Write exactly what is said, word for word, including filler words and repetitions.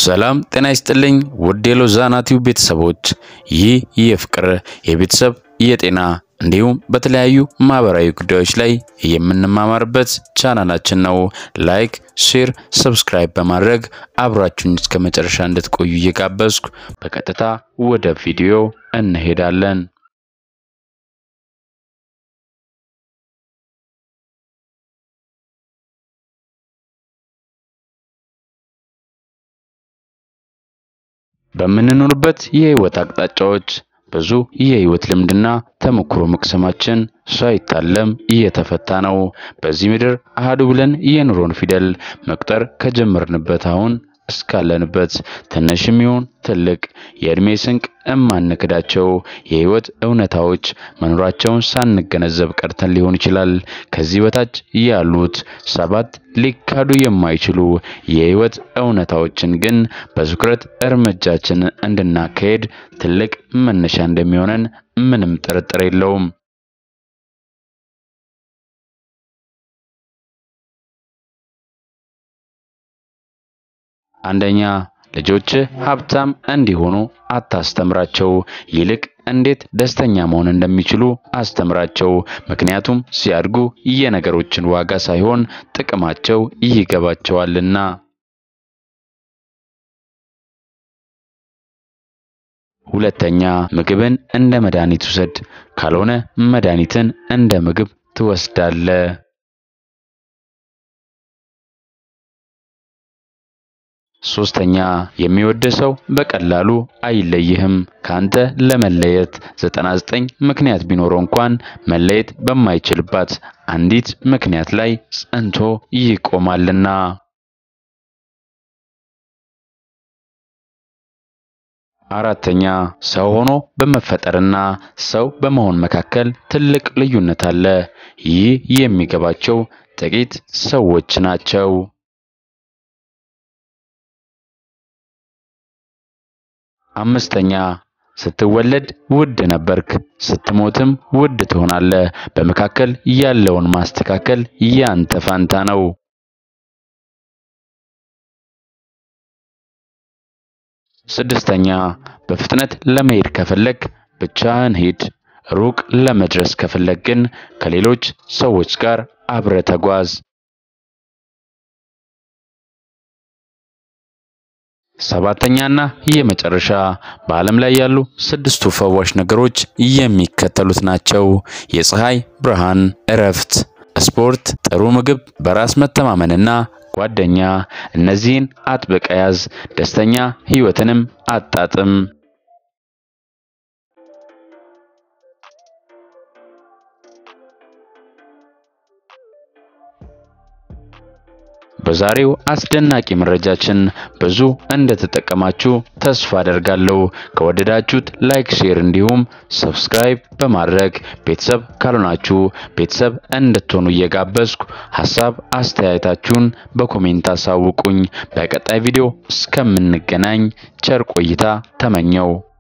ሰላም ጤና ይስጥልኝ ውድ የሎዛና ቲዩብ ቤተሰቦች ይህ የፍቅር የቤተሰብ የጤና እንዲሁም በተለያዩ ማህበራዊ ጉዳዮች ላይ የምንማማርበት ቻናላችን ነው። ላይክ ሼር ሰብስክራይብ በማድረግ አብራችሁን እስከ መጨረሻ እንድትቆዩ እየጋበዝኩ በቀጥታ ወደ ቪዲዮ እንሄዳለን። በመንኖርበት የህይወት አቅጣጫዎች ብዙ የህይወት ልምድና ተሞክሮ መቅሰማችን ሳይታለም እየተፈታ ነው። በዚህ ምድር አሃዱ ብለን የኑሮን ፊደል መቁጠር ከጀመርንበት አሁን እስካለንበት ትንሽም ይሁን ትልቅ የእድሜ ስንቅ እማንክዳቸው የህይወት እውነታዎች መኖራቸውን ሳንገነዘብ ቀርተን ሊሆን ይችላል። ከዚህ በታች ያሉት ሰባት ሊካዱ የማይችሉ የህይወት እውነታዎችን ግን በትኩረት እርምጃችን እንድናካሄድ ትልቅ መነሻ እንደሚሆነን ምንም ጥርጥር የለውም። አንደኛ ልጆች ሀብታም እንዲሆኑ አታስተምራቸው፣ ይልቅ እንዴት ደስተኛ መሆን እንደሚችሉ አስተምራቸው። ምክንያቱም ሲያድጉ የነገሮችን ዋጋ ሳይሆን ጥቅማቸው ይገባቸዋልና። ሁለተኛ ምግብን እንደ መድኃኒት ውሰድ፣ ካልሆነ መድኃኒትን እንደ ምግብ ትወስዳለህ። ሶስተኛ የሚወድ ሰው በቀላሉ አይለይህም። ካንተ ለመለየት ዘጠና ዘጠኝ ምክንያት ቢኖረው እንኳን መለየት በማይችልባት አንዲት ምክንያት ላይ ጸንቶ ይቆማልና። አራተኛ ሰው ሆኖ በመፈጠርና ሰው በመሆን መካከል ትልቅ ልዩነት አለ። ይህ የሚገባቸው ጥቂት ሰዎች ናቸው። አምስተኛ ስትወለድ ውድ ነበርክ፣ ስትሞትም ውድ ትሆናለህ። በመካከል ያለውን ማስተካከል ያንተ ፋንታ ነው። ስድስተኛ በፍጥነት ለመሄድ ከፈለክ ብቻህን ሂድ፣ ሩቅ ለመድረስ ከፈለክ ግን ከሌሎች ሰዎች ጋር አብረህ ተጓዝ። ሰባተኛና የመጨረሻ በዓለም ላይ ያሉ ስድስቱ ፈዋሽ ነገሮች የሚከተሉት ናቸው። የፀሐይ ብርሃን፣ እረፍት፣ ስፖርት፣ ጥሩ ምግብ፣ በራስ መተማመንና ጓደኛ። እነዚህን አጥብቀ ያዝ፣ ደስተኛ ህይወትንም አጣጥም። በዛሬው አስደናቂ መረጃችን ብዙ እንደተጠቀማችሁ ተስፋ አደርጋለሁ። ከወደዳችሁት ላይክ፣ ሼር እንዲሁም ሰብስክራይብ በማድረግ ቤተሰብ ካልሆናችሁ ቤተሰብ እንድትሆኑ እየጋበዝኩ ሐሳብ አስተያየታችሁን በኮሜንት አሳውቁኝ። በቀጣይ ቪዲዮ እስከምንገናኝ ቸር ቆይታ ተመኘው።